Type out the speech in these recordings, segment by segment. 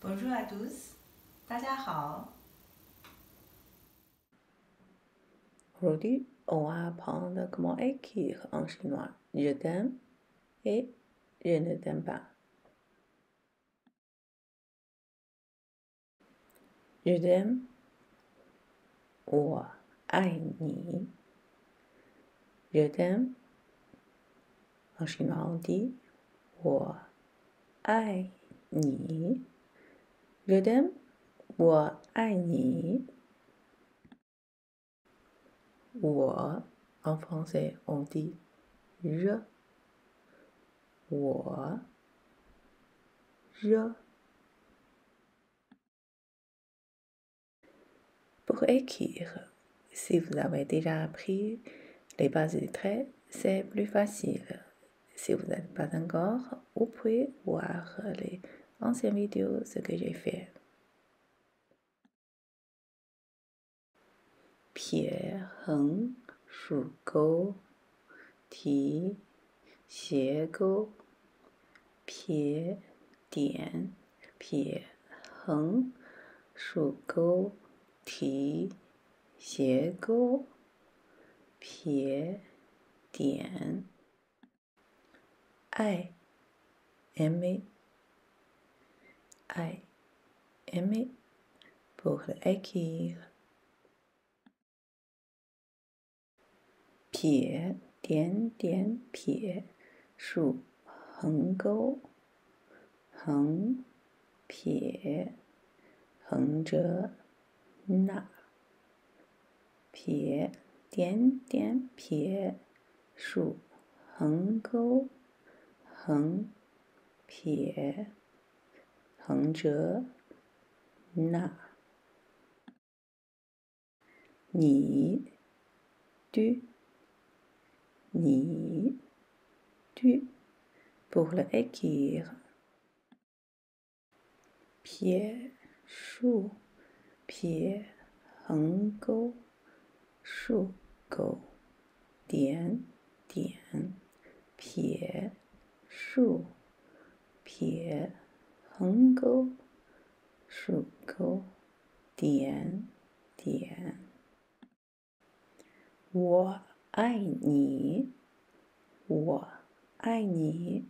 Bonjour à tous，大家好。 Aujourd'hui, on va apprendre comment écrire en chinois. Je t'aime et je ne t'aime pas. Je t'aime, 我爱你. Je t'aime, en chinois on dit 我爱你. Je t'aime, 我爱你. 我 en français on dit je. 我 je. Pour écrire, si vous avez déjà appris les bases des traits, c'est plus facile. Si vous n'êtes pas encore, vous pouvez voir les anciennes vidéos, ce que j'ai fait. Pierre, 横 竖钩 提 斜钩 撇 点 撇 横 竖钩 提 斜钩 撇 点 爱 aimer aimer pour écrire 撇点点撇竖横钩横撇横折捺撇点点撇竖横钩横撇横折捺你 tu ni tu pour le écrire 撇竖撇横钩竖钩点点撇竖撇横钩竖钩点点我爱你我爱你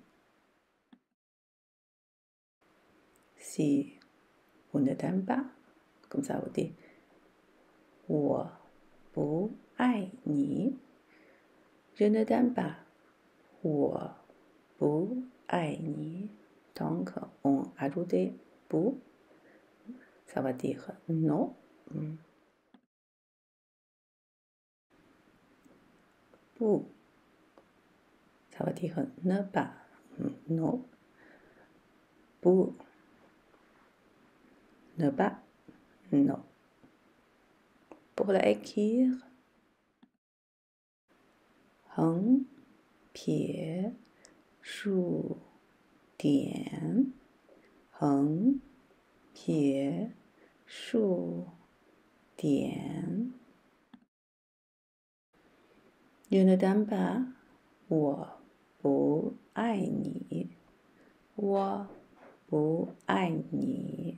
Si vous ne t'aimez pas, comme ça vous dites 我不爱你 Je ne t'aime pas 我不爱你 Donc on ajoute 不 Ça va dire non 不 Ça va dire ne pas non 不 ne pas non Pour l'écrire 横撇竖点横撇竖点 Je ne t'aime pas 我不爱你我不爱你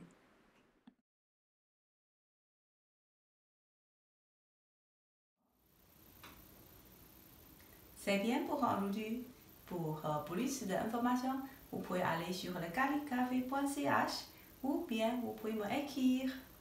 C'est bien pour aujourd'hui. Pour plus d'informations, vous pouvez aller sur le calligraphie.ch ou bien vous pouvez m'écrire.